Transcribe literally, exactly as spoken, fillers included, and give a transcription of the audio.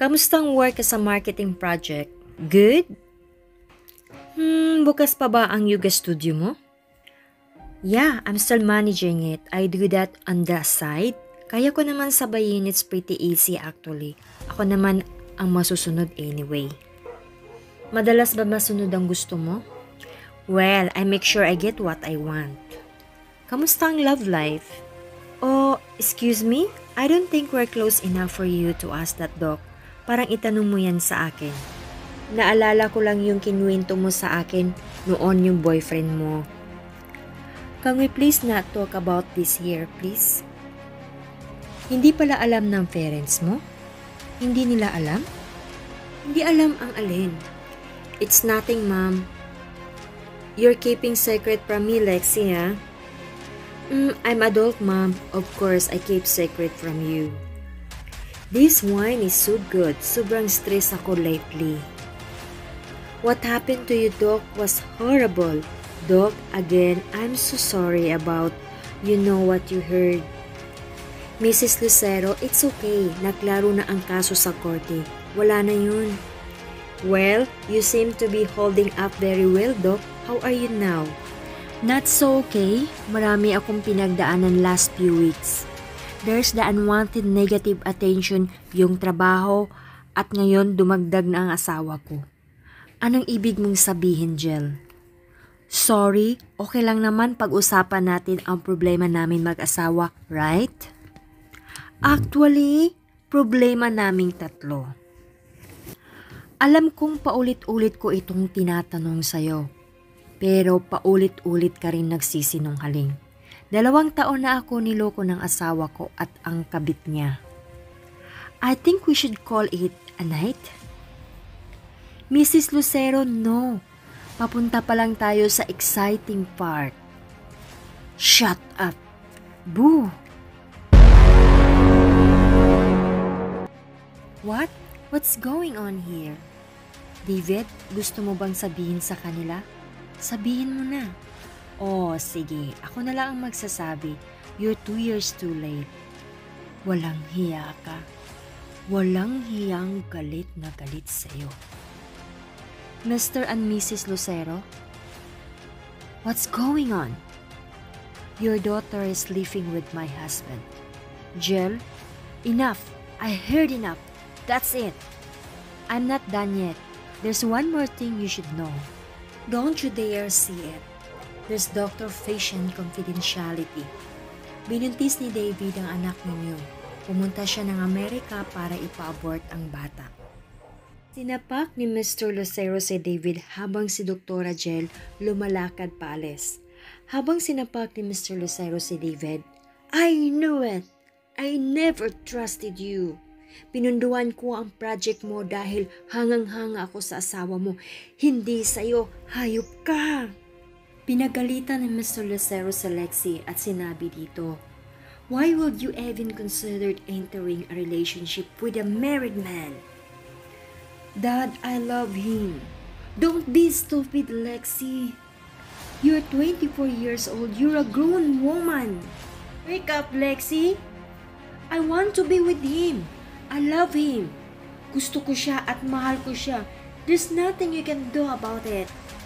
Kamusta ang work sa marketing project? Good? Hmm, bukas pa ba ang yoga studio mo? Yeah, I'm still managing it. I do that on the side. Kaya ko naman sabayin, it's pretty easy actually. Ako naman ang masusunod anyway. Madalas ba masunod ang gusto mo? Well, I make sure I get what I want. Kamusta ang love life? Oh, excuse me? I don't think we're close enough for you to ask that, Doc. Parang itanong mo yan sa akin. Naalala ko lang yung kinuwento mo sa akin noon yung boyfriend mo. Can we please not talk about this here, please? Hindi pala alam ng parents mo? Hindi nila alam? Hindi alam ang alin. It's nothing, Mom. You're keeping secret from me, Lexi, ha? Mm, I'm adult, Mom. Of course, I keep secret from you. This wine is so good. Sobrang stress ako lately. What happened to you, Doc, was horrible. Doc, again, I'm so sorry about you know what you heard. Missus Lucero, it's okay. Naklaro na ang kaso sa korte. Wala na yun. Well, you seem to be holding up very well, Doc. How are you now? Not so okay. Marami akong pinagdaanan last few weeks. There's the unwanted negative attention, yung trabaho, at ngayon dumagdag na ang asawa ko. Anong ibig mong sabihin, Jel? Sorry, okay lang naman pag-usapan natin ang problema namin mag-asawa, right? Actually, problema naming tatlo. Alam kong paulit-ulit ko itong tinatanong sa'yo, pero paulit-ulit ka rin nagsisinunggaling. Dalawang taon na ako niloko ng asawa ko at ang kabit niya. I think we should call it a night. Missus Lucero, no. Papunta pa lang tayo sa exciting part. Shut up. Boo. What? What's going on here? David, gusto mo bang sabihin sa kanila? Sabihin mo na. Oh, sige. Ako na lang ang magsasabi. You're two years too late. Walang hiya ka. Walang hiyang galit na galit sa'yo. Mister and Missus Lucero? What's going on? Your daughter is living with my husband. Jill, enough. I heard enough. That's it. I'm not done yet. There's one more thing you should know. Don't you dare see it. There's doctor-patient confidentiality. Binuntis ni David ang anak ninyo. Pumunta siya ng Amerika para ipa-abort ang bata. Sinapak ni Mister Lucero si David habang si Doktora Jel lumalakad paalis. Habang sinapak ni Mister Lucero si David, I knew it! I never trusted you! Pinunduan ko ang project mo dahil hangang-hanga ako sa asawa mo. Hindi sa'yo, hayop ka! Pinagalitan ni Mister Lucero si Lexi at sinabi dito, why would you even consider entering a relationship with a married man? Dad, I love him. Don't be stupid, Lexi. You're twenty-four years old. You're a grown woman. Wake up, Lexi. I want to be with him. I love him. Gusto ko siya at mahal ko siya. There's nothing you can do about it.